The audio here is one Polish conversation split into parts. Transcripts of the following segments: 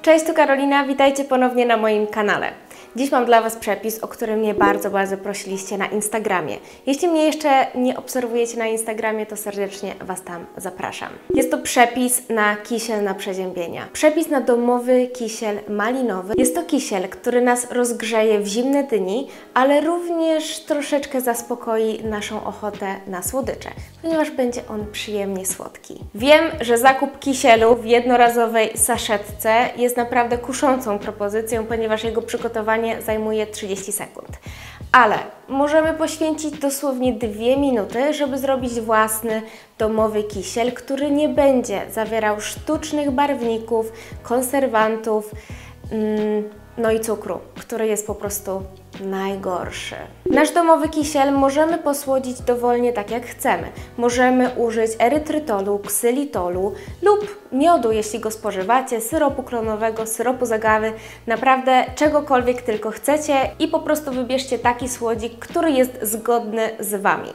Cześć, tu Karolina, witajcie ponownie na moim kanale. Dziś mam dla Was przepis, o który mnie bardzo prosiliście na Instagramie. Jeśli mnie jeszcze nie obserwujecie na Instagramie, to serdecznie Was tam zapraszam. Jest to przepis na kisiel na przeziębienia. Przepis na domowy kisiel malinowy. Jest to kisiel, który nas rozgrzeje w zimne dni, ale również troszeczkę zaspokoi naszą ochotę na słodycze, ponieważ będzie on przyjemnie słodki. Wiem, że zakup kisielu w jednorazowej saszetce jest naprawdę kuszącą propozycją, ponieważ jego przygotowanie zajmuje 30 sekund. Ale możemy poświęcić dosłownie 2 minuty, żeby zrobić własny domowy kisiel, który nie będzie zawierał sztucznych barwników, konserwantów, no i cukru, który jest po prostu najgorszy. Nasz domowy kisiel możemy posłodzić dowolnie tak jak chcemy. Możemy użyć erytrytolu, ksylitolu lub miodu, jeśli go spożywacie, syropu klonowego, syropu z agawy, naprawdę czegokolwiek tylko chcecie i po prostu wybierzcie taki słodzik, który jest zgodny z Wami.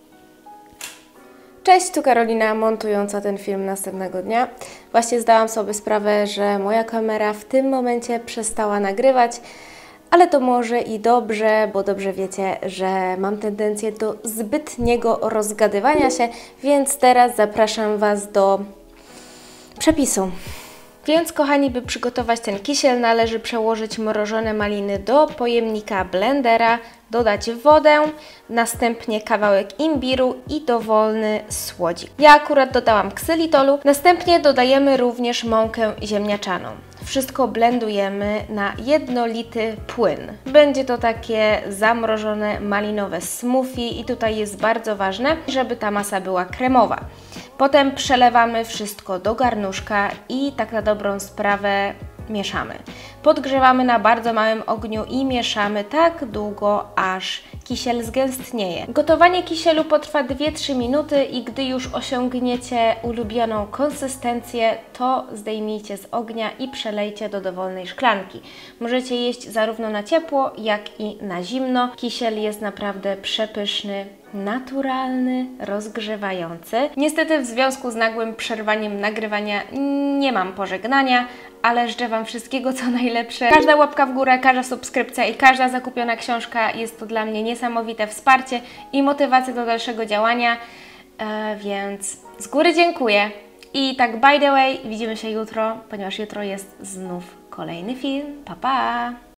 Cześć, tu Karolina, montująca ten film następnego dnia. Właśnie zdałam sobie sprawę, że moja kamera w tym momencie przestała nagrywać, ale to może i dobrze, bo dobrze wiecie, że mam tendencję do zbytniego rozgadywania się, więc teraz zapraszam Was do przepisu. Więc kochani, by przygotować ten kisiel, należy przełożyć mrożone maliny do pojemnika blendera, dodać wodę, następnie kawałek imbiru i dowolny słodzik. Ja akurat dodałam ksylitolu, następnie dodajemy również mąkę ziemniaczaną. Wszystko blendujemy na jednolity płyn. Będzie to takie zamrożone malinowe smoothie i tutaj jest bardzo ważne, żeby ta masa była kremowa. Potem przelewamy wszystko do garnuszka i tak na dobrą sprawę mieszamy. Podgrzewamy na bardzo małym ogniu i mieszamy tak długo, aż kisiel zgęstnieje. Gotowanie kisielu potrwa 2-3 minuty i gdy już osiągniecie ulubioną konsystencję, to zdejmijcie z ognia i przelejcie do dowolnej szklanki. Możecie jeść zarówno na ciepło, jak i na zimno. Kisiel jest naprawdę przepyszny, naturalny, rozgrzewający. Niestety w związku z nagłym przerwaniem nagrywania nie mam pożegnania, ale życzę Wam wszystkiego co najlepsze. Każda łapka w górę, każda subskrypcja i każda zakupiona książka jest to dla mnie niesamowite wsparcie i motywacja do dalszego działania, więc z góry dziękuję. I tak by the way, widzimy się jutro, ponieważ jutro jest znów kolejny film. Pa, pa!